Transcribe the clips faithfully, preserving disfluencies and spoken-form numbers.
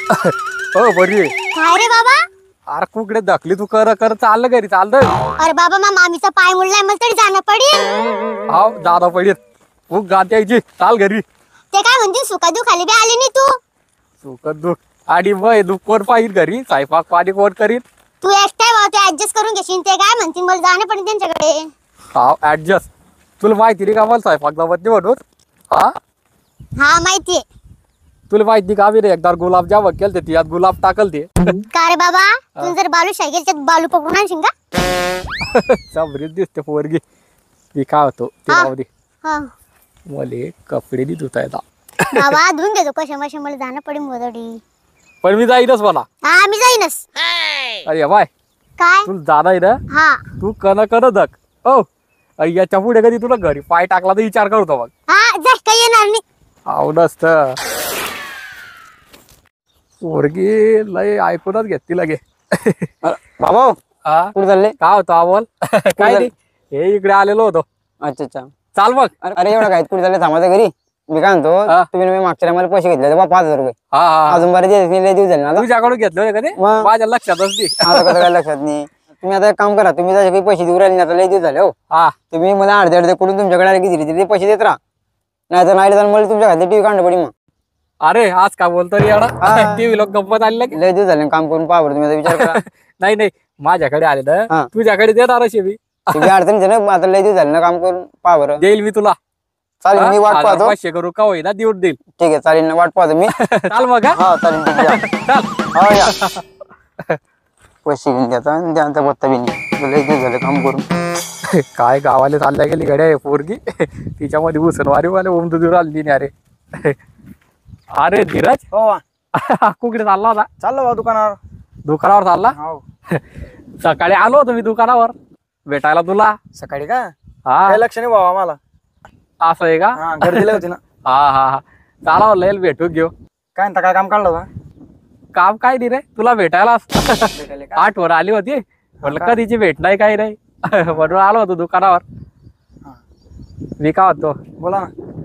हो बरी आहे. काय रे बाबा? अरे कुकडे दाखली तू कर कर चाललं घरी चाललं. अरे बाबा मा मामीचा पाय मुडलाय मला तरी जाणं पडेल. हा दादा पडेल तू गात यायची चाल घरी. ते काय म्हणते सुका दु खाली बी आले नाही तू. सुखद दुख आणि वय दुख कोण पाहिजे घरी स्वयंपाक पाणी कोण करीत. तू एकटाय भाऊ ते ऍडजस्ट करून घेशील. ते काय म्हणतील मला जाणं पडेल त्यांच्याकडे. हा ऍडजस्ट तुला माहिती नाही का मला स्वयंपाक जमत नाही म्हणून. हा हा माहितीये. तुला माहिती का आम्ही एकदा गुलाबजाम केलते त्यात गुलाब टाकल ते. का रे बाबा तू जर बालू शाही गेल त्यात बालू पकडून आणशील का? समरीत दिसते पोरगी. मी काय होतो ते हा. राहू दे. हा मले कपडे नाही धुता येतात. बाबा धुवून घेतो कशा माशा मला जाणं पडेल मोदडी. पण मी जाईनच मला. हा मी जाईनच. अरे बाय काय तू जाणार आहे ना. हा तू कन कन धक हो. अरे याच्या पुढे कधी तुला घरी पाय टाकला तर विचार करतो मग. हा जा काही येणार नाही. आव नसत पोरगी लय ऐकूनच घेतली लगे. बाबा हा कुठे चालले? काय होतं आवल काय नाही हे इकडे आलेलो होतो. अच्छा अच्छा. चाल मग. अरे अरे एवढं काय कुठे चालले थांबायचं घरी? मी काय म्हणतो हा. तुम्ही मी मागच्या टायमाला पैसे घेतले होते बा पाच हजार रुपये. हा हा अजून बरे दिवस नाही, लय दिवस झाले ना आता. तुझ्याकडून घेतले होते कधी मग? माझ्या लक्षातच नाही. आता कसं काय लक्षात नाही. तुम्ही आता एक काम करा तुम्ही त्याचे काही पैसे देऊ राहिले नाही आता लय दिवस झाले हो. हा तुम्ही मला अर्धे अर्धे कडून तुमच्याकडे आले की धीरे धीरे पैसे देत राहा. नाही तर नाही तर मला तुमच्या खात्यात टीव्ही काढणं पडेल मग. अरे आज का बोलतो रे एवढा. हा. टीव्ही लोक गप्पत आले की लय दिवस झाले काम करून पाहा तुम्ही आता विचार करा. नाही नाही माझ्याकडे आले ना हा. तुझ्याकडे देणार अशी मी तुम्ही अडचणीचे ना आता लय दिवस झाले ना काम करून पहा बरं. देईल मी तुला. चालेल मी वाट हजार पाहतो. पाचशे करू का होईना देऊन देईल. ठीक आहे चालेल ना वाट पाहतो मी. चाल मग हा. हा चालेल ठीक आहे. चाल हो या पैसे घेऊन द्याचा द्याचा पत्ता बी नाही लय दिवस झाले काम करून. काय गावाला चालल्या गेली गड्या पोरगी. तिच्यामध्ये उसनवारी वाले ओम दूर आली नाही. अरे अरे धीरज हो कुकडे चालला होता. चाललो बा दुकानावर. दुकानावर चालला. हो सकाळी आलो होतो मी दुकानावर भेटायला तुला. सकाळी का हा काय लक्ष नाही बाबा आम्हाला. असं आहे का. हा गर्दीला होती ना. हा हा हा चाला लयल भेटू घेऊ. काय म्हणता काय काम काढलं होतं? काम काय नाही रे तुला भेटायला भेटायला का? आठवण आली होती म्हटलं का? कधीची भेट नाही काही नाही. म्हणून आलो होतो दुकानावर. हा. मी काय होतो बोला ना.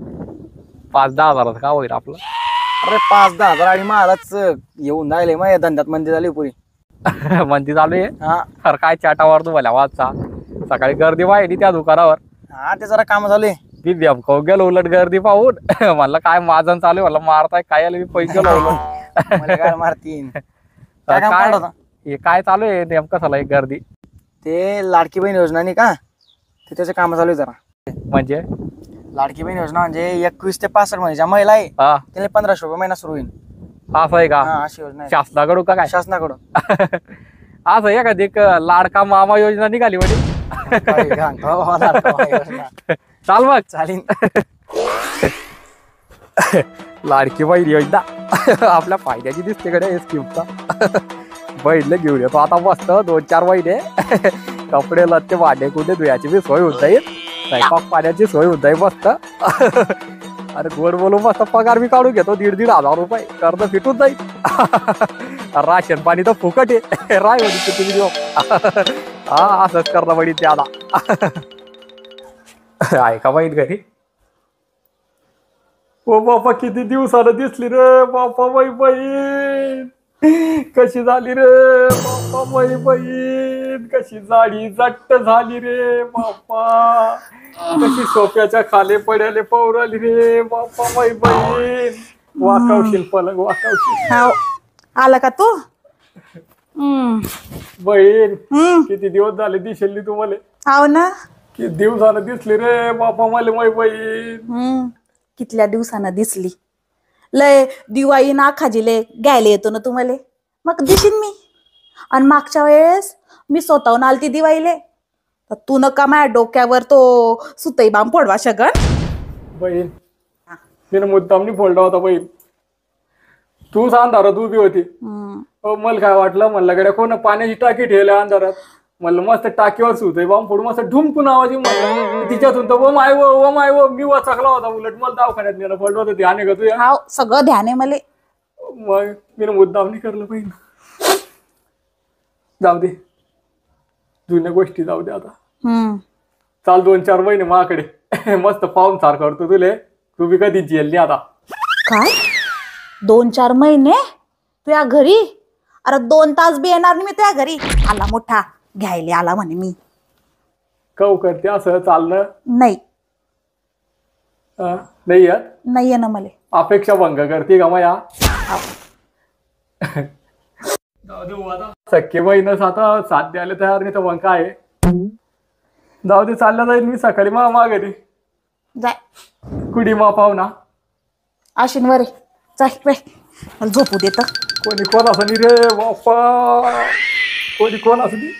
पाच दहा हजाराचं का होईल आपलं. अरे पाच दहा हजार आणि महालाच येऊन राहिले मग या धंद्यात मंदी झाली पुरी. म्हणती चालू आहे. हा अरे काय चाटावर तू भल्या वाजचा सकाळी गर्दी वाहिली त्या दुकानावर. हा ते जरा काम झाले. मी नेमकं गेलो उलट गर्दी पाहून. म्हणलं काय माझं चालू आहे म्हणलं मारताय काय आलं मी पैसे गेलो उलट. मला काय मारतीन. काय काम काय काढलं होतं? हे काय चालू आहे नेमकं झालं एक गर्दी ते लाडकी बहीण योजना नाही का ते त्याचे काम चालू आहे जरा. म्हणजे लाडकी बहीण योजना म्हणजे एकवीस ते पासष्ट महिन्याच्या महिला आहे हा त्याला पंधराशे रुपये महिना सुरू होईल. असं आहे का हा अशी योजना आहे शासनाकडून का काय. शासनाकडून. असं आहे का एक लाडका मामा योजना निघाली म्हणजे. चाल मग चालेल. लाडकी बहीण योजना आपल्या फायद्याची दिसते कडे स्कीमचा. बहीणला घेऊन येतो आता मस्त दोन चार महिने. कपडे लत्ते भांडे कुठे धुयाची बी सोय होत जाईल. स्वयंपाक पाण्याची सोय होत जाईल मस्त. अरे गोड बोलून मस्त पगार बी काढून घेतो दीड दीड हजार रुपये कर्ज फिटून जाईल. राशन पाणी तर फुकट आहे. राय होती तुम्ही देऊ. हा असंच करणं पडेल ते आता. आहे का बहीण घरी. ओ बापा किती दिवसानं दिसली रे बापा बाई बहीण. कशी झाली रे बापा बाई बहीण. कशी जाडी जट्ट झाली रे बापा. कशी सोप्याच्या खाली पड्याले पौराली रे बापा बाई बहीण. वाकावशील पलंग वाकावशील. आला का तू? बहीण किती दिवस झाले दिसेल तुम्हाला. हाव ना. किती दिवसानं दिसली रे बापा मला माई बहीण. हम्म कितल्या दिवसानं दिसली. लय दिवाळी ना खाजीले घ्यायला येतो ना तुम्हाला मग दिशीन मी. आणि मागच्या वेळेस मी स्वतःहून आलती दिवाळीले तर तू नका माझ्या डोक्यावर तो सुतई बाम फोडवा शगन. बहीण तिने मुद्दामनी फोडला होता बहीण. तू अंधारात उभी होती. मला काय वाटलं म्हणलं गड्या कोण पाण्याची टाकी ठेवल्या अंधारात. म्हणलं मस्त टाकीवर सुतई बाम फोडून मस्त ढुमकून आवाज म्हणलं तिच्यातून तर वम आय वम आय व मी वाचकला होता. उलट मला दवाखान्यात नेलं पडलं होतं ध्यान आहे का तुझ्या. हाव सगळं ध्यान आहे मला. मग मी मुद्दाम नाही करलं बहीण. जाऊ दे जुन्या गोष्टी जाऊ दे आता. हम्म चाल दोन चार महिने माझ्याकडे मस्त पाहून सार करतो तुले. तू बी कधी जेल नाही आता. काय दोन चार महिने तुझ्या घरी? अरे दोन तास बी येणार नाही मी तुझ्या घरी. आला मोठा घ्यायला आला म्हणे मी. कौ करते असं चालणं? नाही अं, नाही येत? नाही आहे ना मला. अपेक्षा भंग करते का माया? सख्खे बहीणच आता साथ द्यायला तयार नाही तर मग काय? जाऊ दे, चाललं जाईल मी सकाळी मा माघारी. जाय कुडी मा पाहुणा आशीन वरे जाय बाय. मला झोपू देत. कोणी कोण असं नी रे बाप्पा, कोणी कोण असं नी.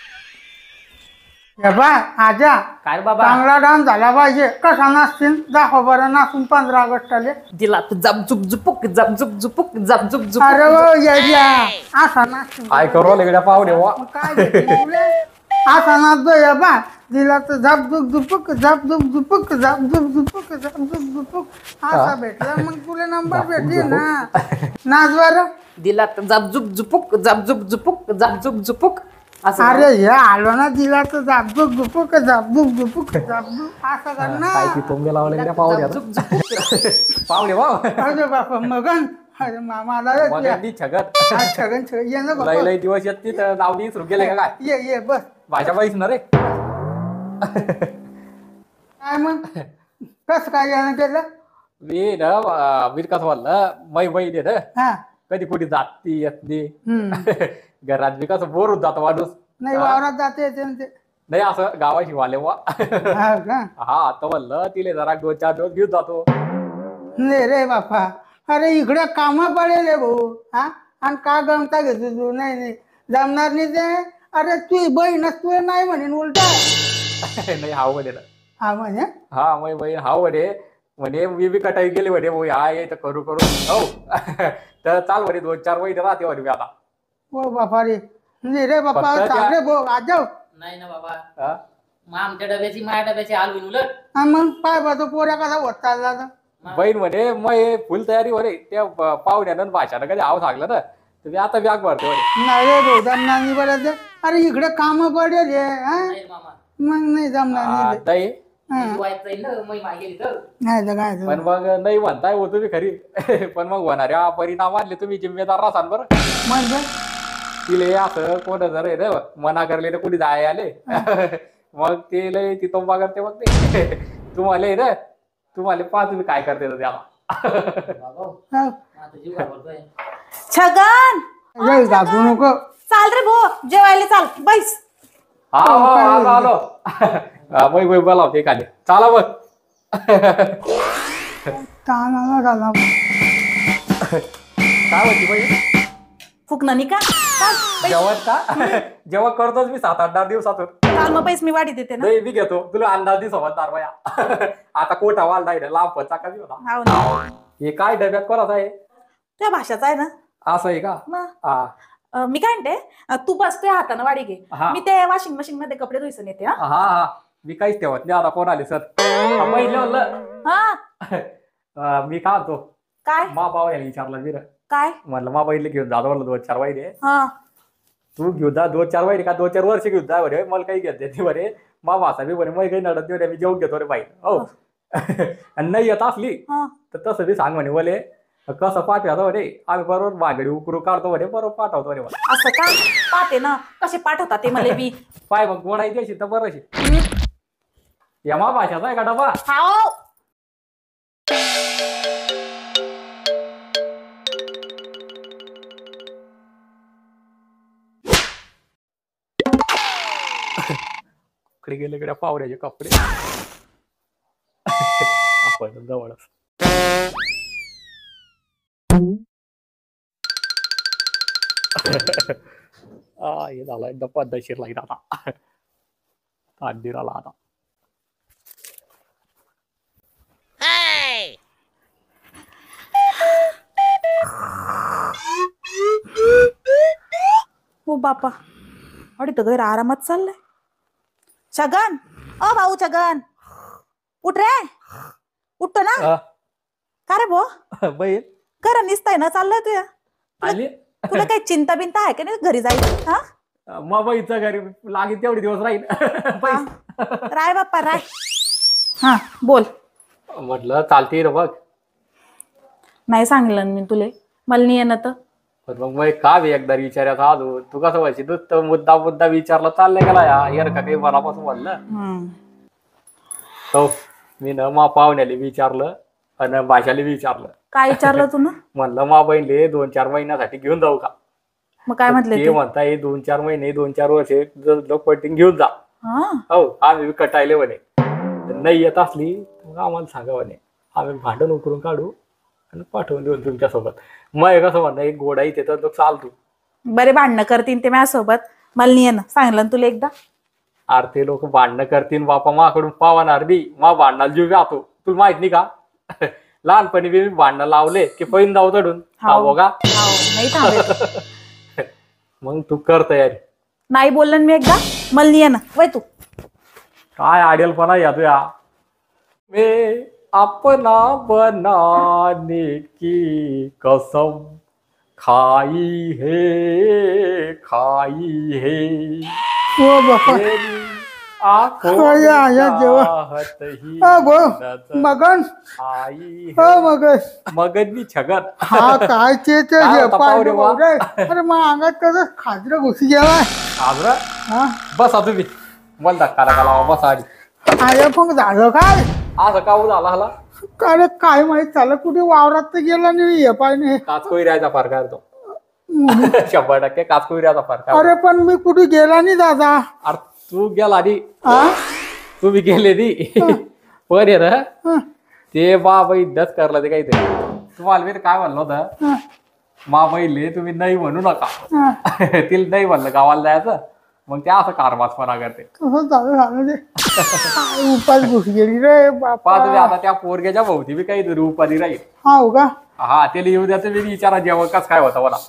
हे बा आजा, काय बाबा? चांगला डान्स झाला पाहिजे. कसा नाचतील दाखव बरं नाचून पंधरा ऑगस्टले. दिला तू जप झुप झुपुक जप झुप झुपुक जप झुप झुप. अरे वो येड्या, असा नाचतील. काय करू लगड्या पाहुणे वा. मग काय भेटलं तुला? असा नाचतो हे बा. दिला तर झप झुप झुपुक झप झुप झुपुक झप झुप झुपुक झप झुप झुपुक असा भेटला मग तुला नंबर भेटली ना. नाच बरं. दिला तर जप झुप झुपुक जप झुप झुपुक जप झुप झुपुक असं. अरे हे आलो ना. दिला तर झप झुप झुपुक झप झुप झुपुक झप झुप असं कर ना. काय ती तोंबे लावले गड्या पाहुणे पाहुणे वा. अरे बापा मगन. अरे मामा आला रे तुझ्या. मग छगत हा, छगन छगन ये ना लय बाबा. लय दिवस येत ती तर नाव दी सुरू केले का काय? ये ये बस. भाषा पाहिजे ना रे. काय मग कस काय यानं केलं? मी ना विरकास वाटलं मै बहीण आहे ना. हा कधी कुठे जाती येत नाही. हम्म. घरात बी कसं बोर होत जातो माणूस. नाही वावरात जाते येते ना ते. नाही असं गावाशी वाले वा. हा का? हा आता म्हणलं तिले जरा दोन चार दिवस घेऊन जातो. नाही रे बापा. अरे इकडे काम पडेल आहे भाऊ. हा आणि का गमता घेतो तू? नाही नाही जमणार नाही ते. अरे तू बहीणच तू नाही म्हणेन उलटा. नाही हाव म्हणे ना. हा म्हणजे हा मै बहीण हाव म्हणे. म्हणे मी बी कटाई गेली म्हणे भाऊ हा ये तर करू करू हो. तर चाल म्हणे दोन चार महिने राहते म्हणे मी आता. हो बापा रे. नाही रे बापा फक्त त्या- चांगले भाऊ आजाव. नाही ना बाबा, हा? मग आमच्या डब्याची माझ्या डब्याची हलवीन उलट. हा मग पाय बा तो पोऱ्या कसा होत चालला आता. बहीण म्हणे मै फुल तयारी म्हणे. त्या प- पाहुण्यानं भाषानं कधी हाव सांगलं ना तर मी आता बॅग भरते म्हणे. नाही रे भाऊ जमणार नाही बरं ते. अरे इकडे काम पडेल आहे. हा नाही मामा, मग नाही जमणार नाही ते. नाही हा. व्हायचं आहे ना मै मागे गेली तर. नाही तर काय पण तर. मग नाही म्हणताय हो तुम्ही खरी. पण मग होणाऱ्या परिणाम आणले तुम्ही जिम्मेदार राहसान बरं. म्हणजे तिले असं कोण जर आहे ना मना करले तर कोणी जाय आले. मग ते लय ती तोंबा करते मग ते. तुम्हाला आहे ना तुम्हाला पहा तुम्ही काय करते तर त्याला. बाबा हा. आता जीव घाबरतोय. छगन लय घाबरू नको. चाल रे भो जेवायला चाल बैस. हा हा, आलो आलो. हा, मै मै बोलावते खाली चाला बघ. ताण आला झाला. काय म्हणते बाई? फुकणं नाही का? चाल बैस. जेवण का? जेवण करतोच मी सात आठ दहा दिवसातून. चाल मग पैसे मी वाढी देते ना. नाही मी घेतो तुला अंदाज दिवस समजदार बाया. आता कोटा वाल नाही लांब पचा कधी होता. हाव ना. हे काय डब्यात कोणाचा आहे? तुझ्या भाषाचा आहे ना. असं आहे का? मग हा अं, मी काय म्हणते अं, तू बस तुझ्या हातानं वाढी घे. हा. मी ते वॉशिंग मशीन मध्ये कपडे धुईसून येते. हा हा हा मी काहीच ठेवत नाही आता कोण आले सर. पहिले म्हणलं हा अं, मी काय होतो काय मा बाबा यांनी विचारलं मी काय म्हणलं मा बहिणीला घेऊन जातो म्हणलं दोन चार महिने. हा तू घेऊन जा दोन चार महिने का दोन चार वर्ष घेऊन जा म्हणे मला काही घेत नाही म्हणे. मा भाषा बी म्हणे मग काही नडत नाही म्हणे मी जेवून घेतो रे बाई हो. आणि नाही येत असली हा तर तसं बी सांग म्हणे बोले कसं पाठवतो म्हणे आम्ही बरोबर मागडी उकरू काढतो म्हणे बरोबर पाठवतो म्हणे मला. असं का पाहते ना कसे पाठवतात ते मला बी. पाय मग गोडाई द्यायची तर बरं या मा भाषाचा आहे का डबा. हाव इकडे गेले इकडे पावऱ्याचे कपडे. आपण जवळच हा हे झालं एकदम पद्धतशीर लागेल आता. अंडीर आला आता. हो बापा अडी तर गैर आरामात चाललंय. छगन ओ भाऊ छगन उठ रे उठतो ना. हा, का रे भो बहीण घर निसताय ना चाललंय तुया. आली. तुला काही चिंता बिंता आहे का नाही घरी जायची. हा मग बहीणचं घरी लागेल तेवढे दिवस राहील. हा. राय बाप्पा राय. हा बोल. म्हटलं चालते रे बघ. नाही सांगितलं मी तुले मला नाही येणं तर. पण मग मग का बी एकदा विचारायचं अजून तू कसं व्हायची नुसतं मुद्दा मुद्दा विचारला चाललंय गेला या यार का काही मनापासून म्हणलं हम्म. हो मी ना मा पाहुण्याला विचारलं आणि भाषाला विचारलं काय विचारलं तू ना म्हणलं मा बहिणले दोन चार महिन्यासाठी घेऊन जाऊ का मग काय म्हटले ते ते म्हणता हे दोन चार महिने दोन चार वर्ष लोक पट्टीन घेऊन जा हा हो आम्ही कटायले म्हणे नाही येत असली मग आम्हाला सांगा म्हणे आम्ही भांडण उकरून काढू आणि पाठवून देऊन तुमच्यासोबत मग कसं म्हणणं एक गोडा इथे तर चाल तू बरे भांडणं करतीन ते माझ्यासोबत मला नाही येणं सांगितलं ना तुला एकदा अरे ते लोक भांडणं करतील बापा माकडून पावणार बी मा भांडणाला जीव जातो तुला माहित नाही का लहानपणी बी मी भांडणं लावले की पैन जाऊ चढून हाव. का हाव, नाही थांबायचं. मग तू कर तयारी नाही बोललं ना मी एकदा मला नाही येणं वय तू काय आडेलपणा या तुया मे अपना बनाने की कसम खाई है खाई है हो बापा तेरी आंखों काय आया देवा. चाहत ही हा गो नजर मगन आई हो है मगन मगनी छगन हा काय ते ते काय जे होता पाय पाव रे वा? रे. अरे मग अंगात कसं खाजर घुसी गेलाय आजरा हा बसा तुम्ही मला धक्का नका लावा बसा आधी अरे पण झालं काय असं का झाला हाला अरे काय माहित झालं कुठे वावरात तर गेला नाही हे पाय नाही काचकोईऱ्याचा फरक आहे तो शंभर टक्के काचकोईऱ्याचा फरक आहे अरे पण मी कुठे गेला नाही दादा अरे तू गेला आधी हा तुम्ही गेले ती पण आहे ना हा, ते बा बाई दस करलं ते काहीतरी तुम्हाला मी काय म्हणलं होतं हा, मा बहिले तुम्ही नाही म्हणू नका हा. तिला नाही म्हणलं गावाला जायचं मग ते असं कारभासपणा करते तसं झालं झालं ते काय उपास घुस गेली रे पहा तुम्ही बापा आता त्या पोरग्याच्या भोवती बी काहीतरी उपाधी राहील हा हो का हा त्याला येऊ द्याचं मी विचारा जेवण कस काय होतं मला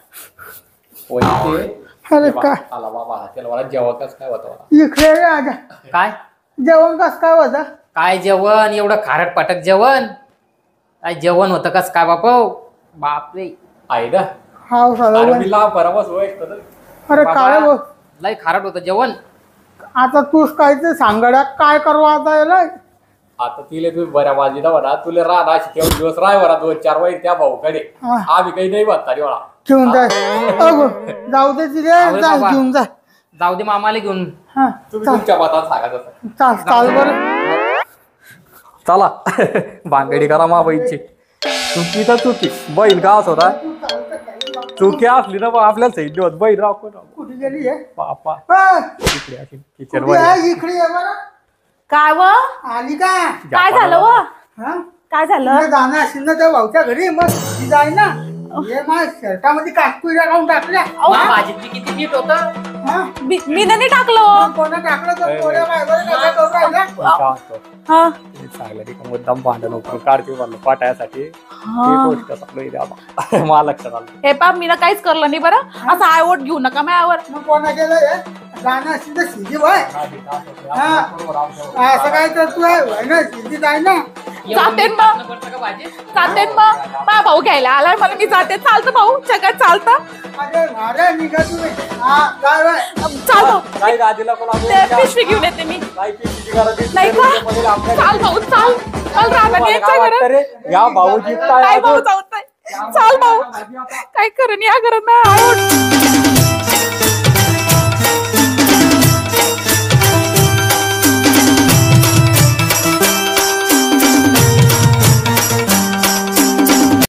होय ते अरे काय आला बाबा त्याला मला जेवण कस काय होतं मला इकडे रे आजा काय जेवण कस काय होतं काय जेवण एवढं खारट पाटक जेवण काय जेवण होतं कस काय बाप बापरे आहे ना हा अरे झालं मी लांब बरोबर होय अरे काय बघ लय खारट होतं जेवण आता तूच काय ते सांगड्या काय करू आता याला आता तिले तुम्ही बऱ्या बाजीला म्हणा तुला राहणार तेवढे दिवस राह म्हणा दोन चार वाई त्या भाऊकडे हा. आम्ही काही नाही म्हणता रे मला घेऊन जाय अगो जाऊ दे तिथे जाऊ दे जा बाबा. घेऊन जा जाऊ दे मामाला घेऊन हा तुम्ही चाल तुमच्या मतात सांगा तसं चाल चाल बरं चला भांगडी करा मा बहीणची चुकी तर चुकी बहीण का असं होता चुकी असली ना मग आपल्याला सही होत बहीण राव कोण राव. कुठे गेली आहे बापा हा, इकडे अशी किचन कुठे मध्ये आहे? इकडे ये बरं काय व आली का काय झालं व हा काय झालं तुला जाणं असेल ना त्या भाऊच्या घरी मग ती जाय ना हे माझ्या शर्टामध्ये काटकुऱ्या काढून टाकल्या मा भाजीत बी किती मीठ होतं हा मी मी नाही टाकलं मग कोणा टाकलं तर पोऱ्या बायकोला कसा करू राहिला? हा सांगलं की मुद्दाम भांडण उकरून काढते म्हणलं पाटायसाठी हा. ती गोष्ट चालू आहे आता मला लक्षात आलं हे पा मी ना काहीच करलं नाही बरं असं आयवट घेऊ नका माझ्यावर मग कोणा केलं हे जाणं असेल तर सिधी वय असं काय तर तू आहे वय ना सिधी जाय ना जाते ना मग. पडतं का भाजीत जाते ना मग मा भाऊ घ्यायला आलाय मला मी जाते चालतं भाऊ जगात चालतं अरे अरे निघा तुम्ही हा काय वय चाल भाऊ काही गादीला कोण ते पिशवी घेऊन येते मी काही पिशवीची गरज नाही. नाही का मध्ये आपल्या चाल भाऊ चाल चाल राहणार तुम्हाला यायचं काय वाटतं घरात रे या भाऊजी काय भाऊ जाऊ चाल भाऊ काय करून या घरात नाही आवड